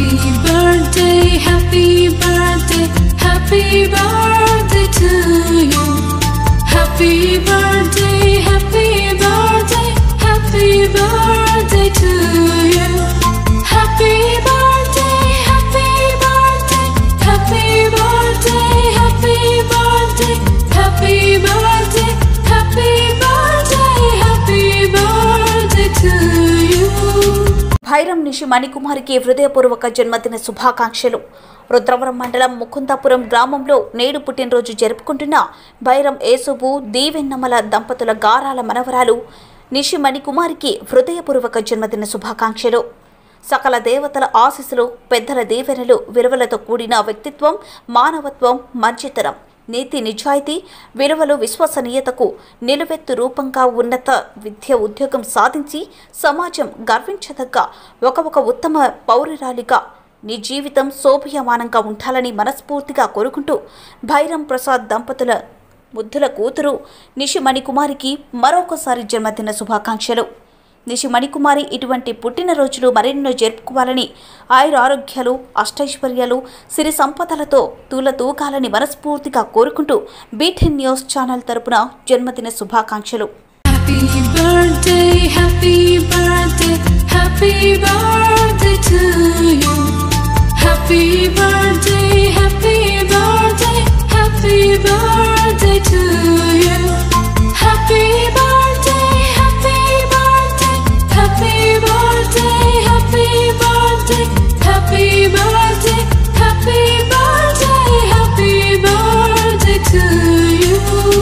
happy birthday, happy birthday to you. Happy birthday, happy birthday, happy birthday to you. Happy birthday, happy birthday, happy birthday, happy birthday, happy birthday, happy birthday, happy birthday to you. భైరం Nishi మణికుమారికి హృదయపూర్వక జన్మదిన శుభాకాంక్షలు. రుద్రవరం మండలం ముకుందాపురం గ్రామంలో నేడు పుట్టినరోజు జరుపుకుంటున్న భైరం ఏసుబు దీవెన్నమల దంపతుల గారాల మనవరాలు నిషి మణికుమారికి హృదయపూర్వక జన్మదిన శుభాకాంక్షలు. సకల దేవతల ఆశీస్సులు, పెద్దల దీవెనలు, విలువలతో కూడిన వ్యక్తిత్వం, మానవత్వం, మంచితనం, నీతి నిజాయితీ, విలువలు, విశ్వసనీయతకు నిలువెత్తు రూపంగా ఉన్నత విద్య, ఉద్యోగం సాధించి సమాజం గర్వించదగ్గ ఒక ఉత్తమ పౌరురాలిగా నీ జీవితం శోభయమానంగా ఉండాలని మనస్ఫూర్తిగా కోరుకుంటూ భైరం ప్రసాద్ దంపతుల ముద్దుల కూతురు నిషి మణికుమారికి మరొకసారి జన్మదిన శుభాకాంక్షలు. నిషి మణికుమారి ఇటువంటి పుట్టినరోజులు మరెన్నో జరుపుకోవాలని, ఆయురారోగ్యాలు, అష్టైశ్వర్యాలు, సిరి సంపదలతో తూలతూగాలని మనస్ఫూర్తిగా కోరుకుంటూ BTN న్యూస్ ఛానల్ తరపున జన్మదిన శుభాకాంక్షలు.